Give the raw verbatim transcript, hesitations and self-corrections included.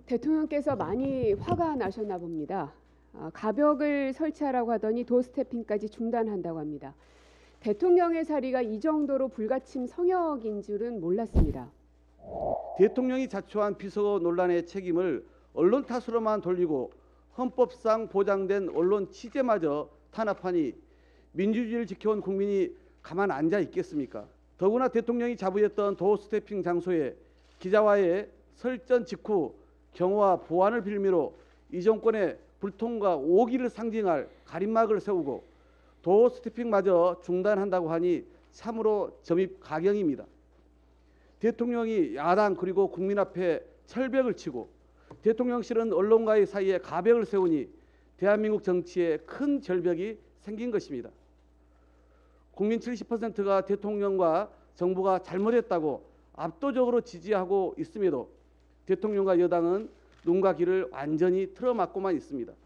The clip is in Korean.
대통령께서 많이 화가 나셨나 봅니다. 아, 가벽을 설치하라고 하더니 도스태핑까지 중단한다고 합니다. 대통령의 자리가 이 정도로 불가침 성역인 줄은 몰랐습니다. 대통령이 자초한 비서 논란의 책임을 언론 탓으로만 돌리고 헌법상 보장된 언론 취재마저 탄압하니 민주주의를 지켜온 국민이 가만 앉아 있겠습니까? 더구나 대통령이 자부했던 도스태핑 장소에 기자와의 설전 직후 경호와 보안을 빌미로 이 정권의 불통과 오기를 상징할 가림막을 세우고 도스태핑마저 중단한다고 하니 참으로 점입 가경입니다. 대통령이 야당 그리고 국민 앞에 철벽을 치고 대통령실은 언론과의 사이에 가벽을 세우니 대한민국 정치에 큰 절벽이 생긴 것입니다. 국민 칠십 퍼센트가 대통령과 정부가 잘못했다고 압도적으로 지지하고 있음에도 대통령과 여당은 눈과 귀를 완전히 틀어막고만 있습니다.